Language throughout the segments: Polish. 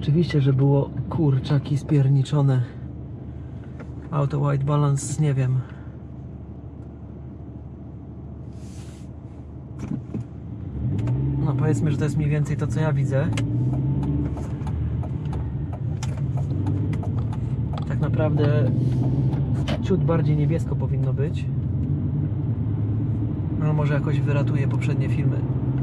Oczywiście, że było kurczaki spierniczone. Auto white balance, nie wiem. No powiedzmy, że to jest mniej więcej to, co ja widzę. Tak naprawdę ciut bardziej niebiesko powinno być. No może jakoś wyratuje poprzednie filmy.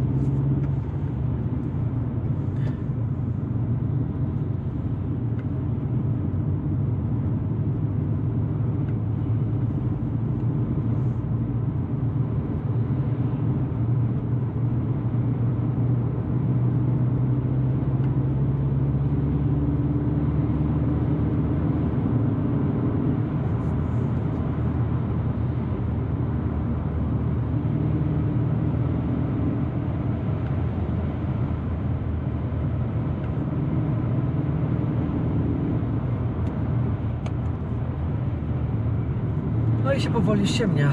No i się powoli ściemnia.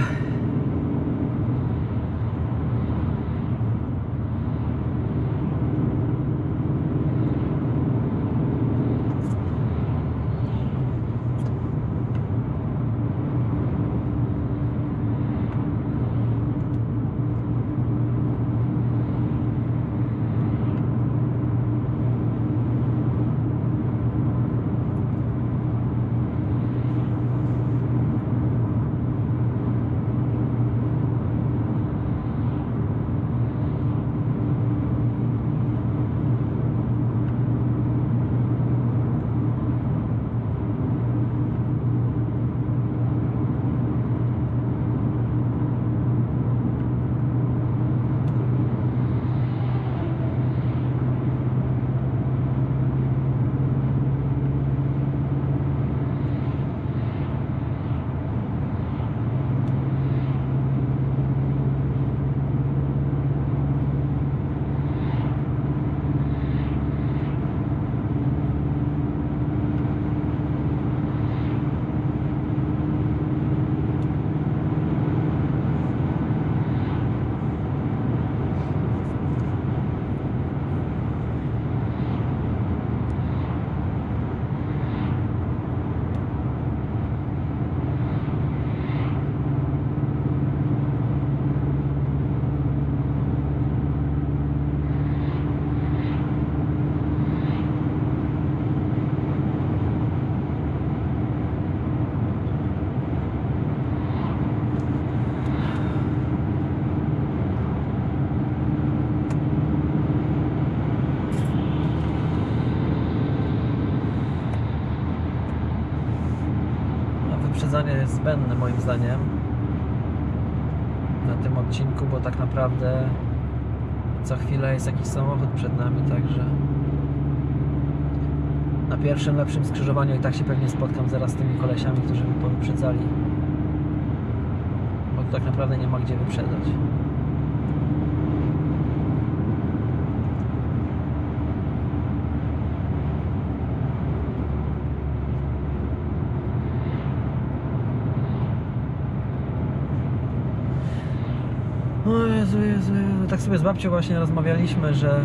Wyprzedzanie jest zbędne moim zdaniem na tym odcinku, bo tak naprawdę co chwilę jest jakiś samochód przed nami, także na pierwszym lepszym skrzyżowaniu i tak się pewnie spotkam zaraz z tymi kolesiami, którzy mnie powyprzedzali, bo tu tak naprawdę nie ma gdzie wyprzedzać. O Jezu, Jezu, Jezu. Tak sobie z babcią właśnie rozmawialiśmy, że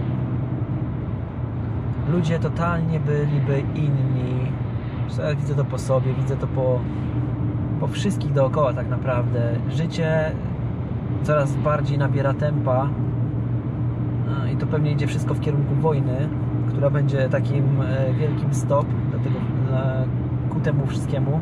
ludzie totalnie byliby inni. Ja widzę to po sobie, widzę to po wszystkich dookoła tak naprawdę. Życie coraz bardziej nabiera tempa i to pewnie idzie wszystko w kierunku wojny, która będzie takim wielkim stop ku temu wszystkiemu.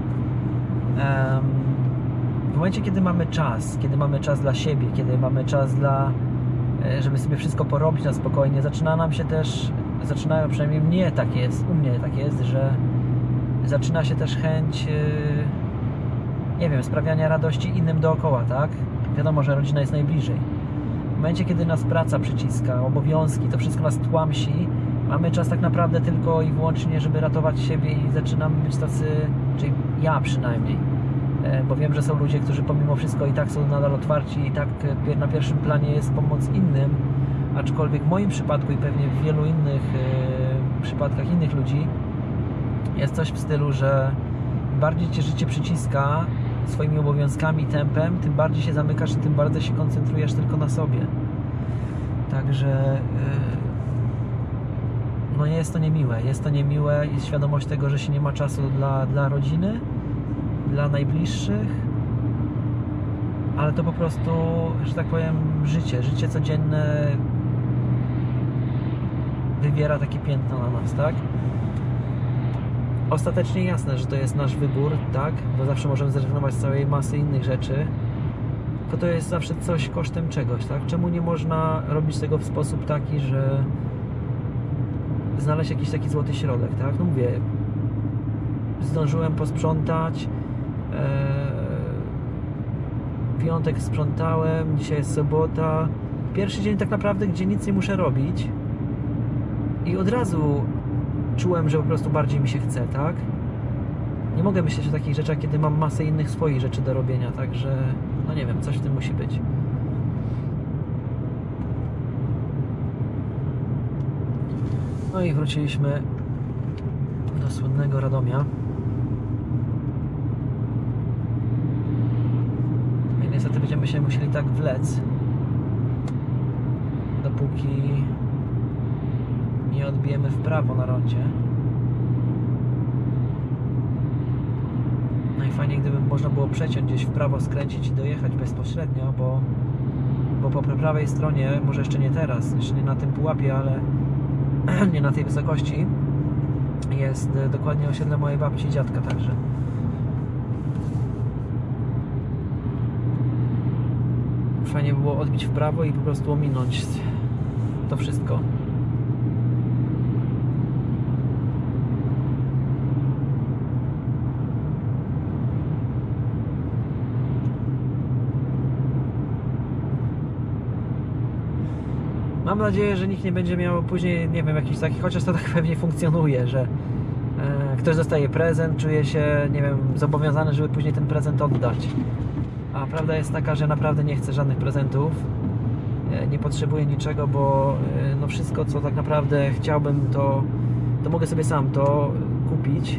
W momencie, kiedy mamy czas dla siebie, kiedy mamy czas żeby sobie wszystko porobić na spokojnie, zaczynają, przynajmniej u mnie tak jest, że zaczyna się też chęć, nie wiem, sprawiania radości innym dookoła, tak? Wiadomo, że rodzina jest najbliżej. W momencie, kiedy nas praca przyciska, obowiązki, to wszystko nas tłamsi, mamy czas tak naprawdę tylko i wyłącznie, żeby ratować siebie i zaczynamy być tacy, czyli ja przynajmniej, bo wiem, że są ludzie, którzy pomimo wszystko i tak są nadal otwarci i tak na pierwszym planie jest pomoc innym, aczkolwiek w moim przypadku i pewnie w wielu innych przypadkach innych ludzi jest coś w stylu, że im bardziej Cię życie przyciska swoimi obowiązkami, tempem, tym bardziej się zamykasz i tym bardziej się koncentrujesz tylko na sobie. Także no jest to niemiłe. Jest to niemiłe i świadomość tego, że się nie ma czasu dla rodziny, dla najbliższych, ale to po prostu, że tak powiem, życie codzienne wywiera takie piętno na nas, tak? Ostatecznie jasne, że to jest nasz wybór, tak? Bo zawsze możemy zrezygnować z całej masy innych rzeczy, tylko to jest zawsze coś kosztem czegoś, tak? Czemu nie można robić tego w sposób taki, że znaleźć jakiś taki złoty środek, tak? No mówię, zdążyłem posprzątać, piątek sprzątałem, dzisiaj jest sobota, pierwszy dzień tak naprawdę, gdzie nic nie muszę robić i od razu czułem, że po prostu bardziej mi się chce, tak? Nie mogę myśleć o takich rzeczach, kiedy mam masę innych swoich rzeczy do robienia, także no nie wiem, coś w tym musi być. No i wróciliśmy do słynnego Radomia. I niestety będziemy się musieli tak wlec, dopóki nie odbijemy w prawo na rondzie. Najfajniej, gdyby można było przeciąć gdzieś w prawo, skręcić i dojechać bezpośrednio, bo po prawej stronie, może jeszcze nie teraz, jeszcze nie na tym pułapie, ale nie na tej wysokości, jest dokładnie osiedle mojej babci i dziadka, także fajnie było odbić w prawo i po prostu ominąć to wszystko. Mam nadzieję, że nikt nie będzie miał później, nie wiem, jakiś taki, chociaż to tak pewnie funkcjonuje, że ktoś dostaje prezent, czuje się, nie wiem, zobowiązany, żeby później ten prezent oddać. A prawda jest taka, że naprawdę nie chcę żadnych prezentów, nie potrzebuję niczego, bo no wszystko, co tak naprawdę chciałbym, to mogę sobie sam to kupić.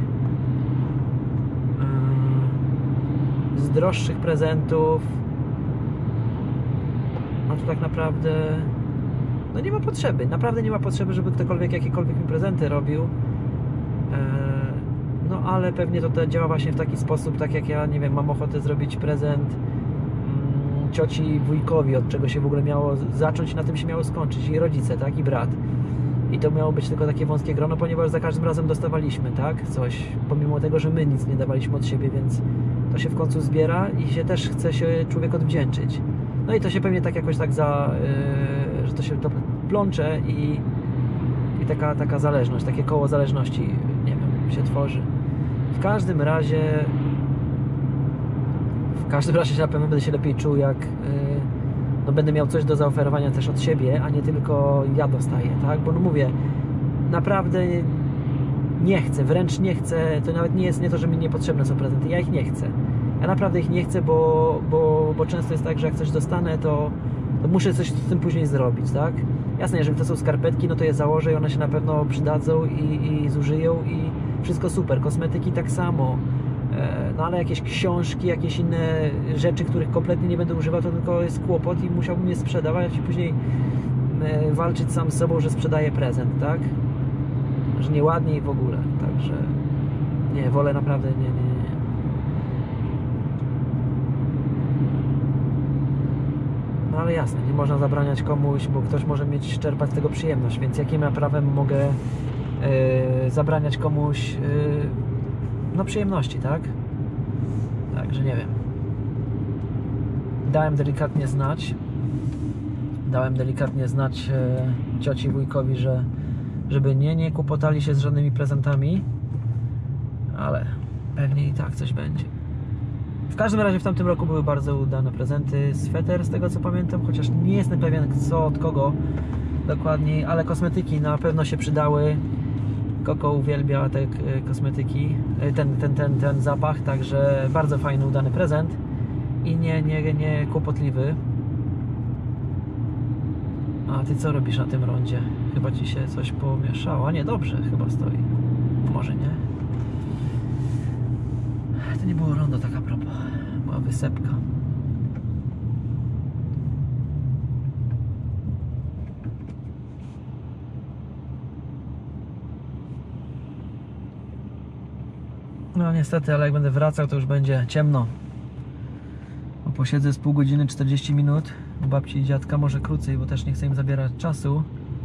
Z droższych prezentów, no to tak naprawdę no nie ma potrzeby, naprawdę nie ma potrzeby, żeby ktokolwiek jakiekolwiek mi prezenty robił. No ale pewnie to działa właśnie w taki sposób, tak jak ja, nie wiem, mam ochotę zrobić prezent cioci, wujkowi, od czego się w ogóle miało zacząć i na tym się miało skończyć, i rodzice, tak, i brat. I to miało być tylko takie wąskie grono, ponieważ za każdym razem dostawaliśmy, tak, coś, pomimo tego, że my nic nie dawaliśmy od siebie, więc to się w końcu zbiera i się też chce się człowiek odwdzięczyć. No i to się pewnie tak jakoś tak że to się to plącze i taka zależność, takie koło zależności, nie wiem, się tworzy. W każdym razie się na pewno będę się lepiej czuł, jak no będę miał coś do zaoferowania też od siebie, a nie tylko ja dostaję, tak? Bo no mówię, naprawdę nie chcę, wręcz nie chcę, to nawet nie jest nie to, że mi niepotrzebne są prezenty, ja ich nie chcę. Ja naprawdę ich nie chcę, bo często jest tak, że jak coś dostanę, to muszę coś z tym później zrobić, tak? Jasne, jeżeli to są skarpetki, no to je założę i one się na pewno przydadzą i zużyją i wszystko super. Kosmetyki tak samo. No ale jakieś książki, jakieś inne rzeczy, których kompletnie nie będę używał, to tylko jest kłopot i musiałbym je sprzedawać i później walczyć sam z sobą, że sprzedaję prezent, tak? Że nieładnie i w ogóle. Także nie, wolę naprawdę nie. No ale jasne, nie można zabraniać komuś, bo ktoś może czerpać z tego przyjemność, więc jakim ja prawem mogę zabraniać komuś no przyjemności, tak? Także nie wiem. Dałem delikatnie znać cioci, wujkowi, żeby nie kłopotali się z żadnymi prezentami, ale pewnie i tak coś będzie. W każdym razie w tamtym roku były bardzo udane prezenty. Sweter, z tego co pamiętam, chociaż nie jestem pewien co od kogo dokładniej, ale kosmetyki na pewno się przydały. Koko uwielbia te kosmetyki, ten zapach, także bardzo fajny, udany prezent i nie kłopotliwy. A ty co robisz na tym rondzie? Chyba ci się coś pomieszało, a nie, dobrze chyba stoi. Może nie? To nie było rondo tak a propos, była wysepka. No niestety, ale jak będę wracał, to już będzie ciemno. Bo posiedzę z pół godziny, 40 minut. U babci i dziadka może krócej, bo też nie chcę im zabierać czasu.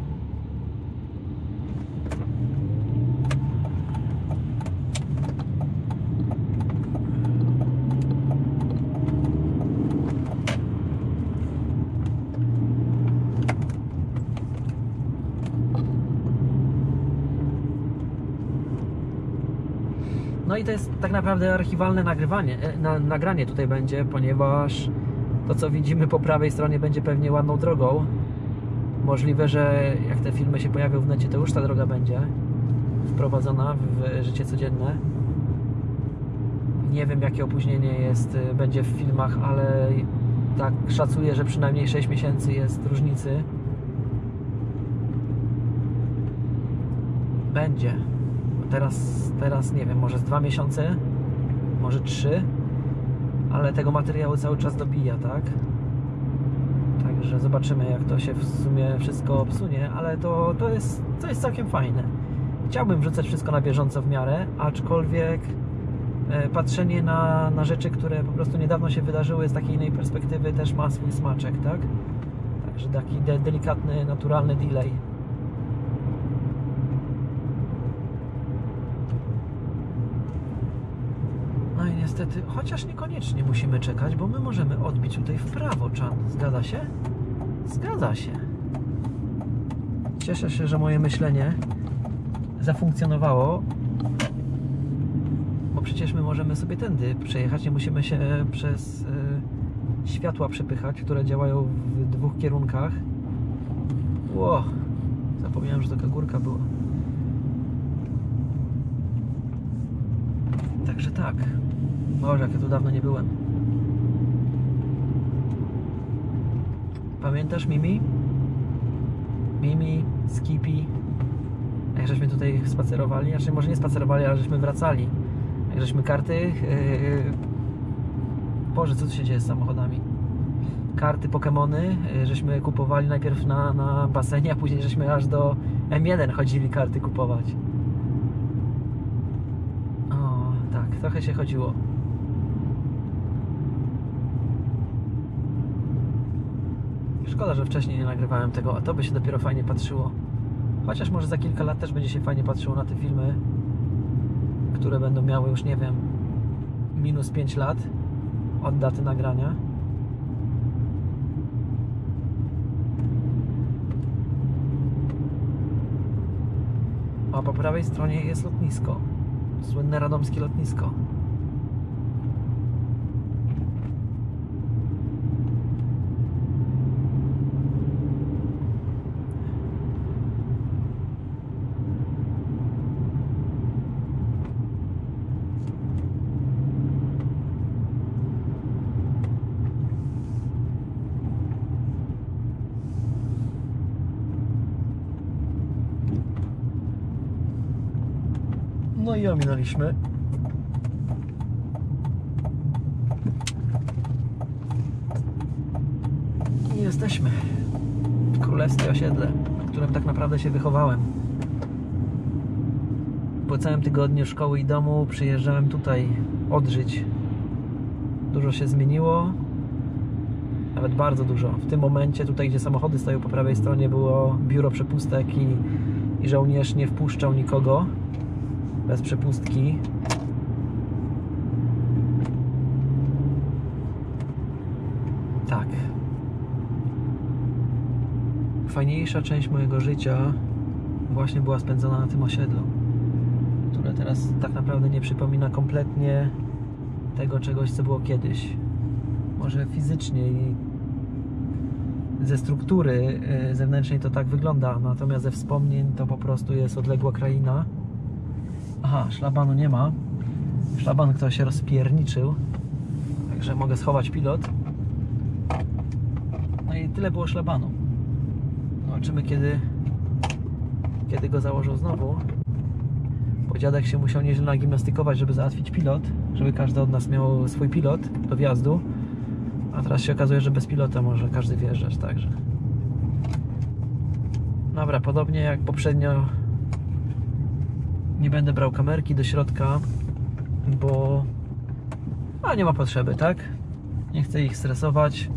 No i to jest tak naprawdę archiwalne nagranie tutaj będzie, ponieważ to, co widzimy po prawej stronie, będzie pewnie ładną drogą. Możliwe, że jak te filmy się pojawią w necie, to już ta droga będzie wprowadzona w życie codzienne. Nie wiem, jakie opóźnienie będzie w filmach, ale tak szacuję, że przynajmniej 6 miesięcy jest różnicy. Będzie. Teraz nie wiem, może z 2 miesiące, może 3, ale tego materiału cały czas dobija, tak? Także zobaczymy, jak to się w sumie wszystko obsunie, ale to jest całkiem fajne. Chciałbym wrzucać wszystko na bieżąco w miarę, aczkolwiek patrzenie na rzeczy, które po prostu niedawno się wydarzyły z takiej innej perspektywy, też ma swój smaczek, tak? Także taki delikatny, naturalny delay. No i niestety, chociaż niekoniecznie musimy czekać, bo my możemy odbić tutaj w prawo, Chan. Zgadza się? Zgadza się. Cieszę się, że moje myślenie zafunkcjonowało, bo przecież my możemy sobie tędy przejechać, nie musimy się przez światła przepychać, które działają w 2 kierunkach. Ło, zapomniałem, że taka górka była. Także tak. Boże, jak ja tu dawno nie byłem. Pamiętasz Mimi? Mimi, Skippy. Jak żeśmy tutaj spacerowali, znaczy może nie spacerowali, ale żeśmy wracali. Jak żeśmy karty... Boże, co tu się dzieje z samochodami? Karty Pokemony, żeśmy kupowali najpierw na basenie, a później żeśmy aż do M1 chodzili karty kupować. O, tak, trochę się chodziło. Szkoda, że wcześniej nie nagrywałem tego, a to by się dopiero fajnie patrzyło. Chociaż może za kilka lat też będzie się fajnie patrzyło na te filmy, które będą miały już, nie wiem, minus 5 lat od daty nagrania. A po prawej stronie jest lotnisko. Słynne radomskie lotnisko. No i ominęliśmy. I jesteśmy w królewskie osiedle, na którym tak naprawdę się wychowałem. Po całym tygodniu szkoły i domu przyjeżdżałem tutaj odżyć. Dużo się zmieniło, nawet bardzo dużo. W tym momencie tutaj, gdzie samochody stoją po prawej stronie, było biuro przepustek i żołnierz nie wpuszczał nikogo bez przepustki. Tak. Fajniejsza część mojego życia właśnie była spędzona na tym osiedlu, które teraz tak naprawdę nie przypomina kompletnie tego czegoś, co było kiedyś. Może fizycznie i ze struktury zewnętrznej to tak wygląda, natomiast ze wspomnień to po prostu jest odległa kraina. Aha, szlabanu nie ma. Szlaban ktoś się rozpierniczył, także mogę schować pilot. No i tyle było szlabanu. Zobaczymy, kiedy go założą znowu. Bo dziadek się musiał nieźle nagimnastykować, żeby załatwić pilot, żeby każdy od nas miał swój pilot do wjazdu. A teraz się okazuje, że bez pilota może każdy wjeżdżać, także. Dobra, podobnie jak poprzednio nie będę brał kamerki do środka, bo nie ma potrzeby, tak? Nie chcę ich stresować.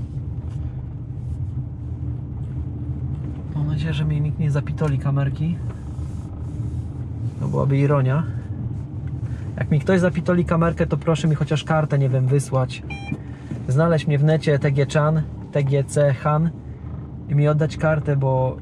Mam nadzieję, że mi nikt nie zapitoli kamerki. To byłaby ironia. Jak mi ktoś zapitoli kamerkę, to proszę mi chociaż kartę, nie wiem, wysłać. Znaleźć mnie w necie TG-chan, TGC-han i mi oddać kartę, bo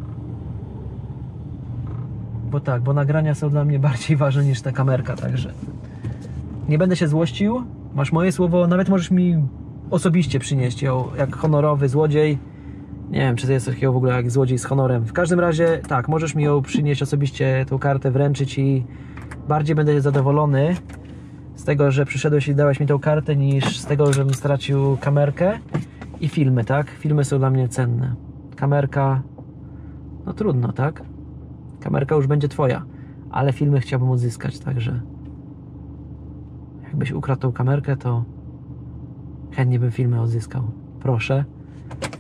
nagrania są dla mnie bardziej ważne niż ta kamerka, także nie będę się złościł. Masz moje słowo, nawet możesz mi osobiście przynieść ją, jak honorowy złodziej. Nie wiem, czy to jest coś takiego w ogóle jak złodziej z honorem. W każdym razie, tak, możesz mi ją przynieść osobiście, tą kartę wręczyć i bardziej będę zadowolony z tego, że przyszedłeś i dałeś mi tą kartę, niż z tego, żebym stracił kamerkę i filmy, tak? Filmy są dla mnie cenne. Kamerka, no trudno, tak? Kamerka już będzie twoja, ale filmy chciałbym odzyskać, także jakbyś ukradł tą kamerkę, to chętnie bym filmy odzyskał. Proszę.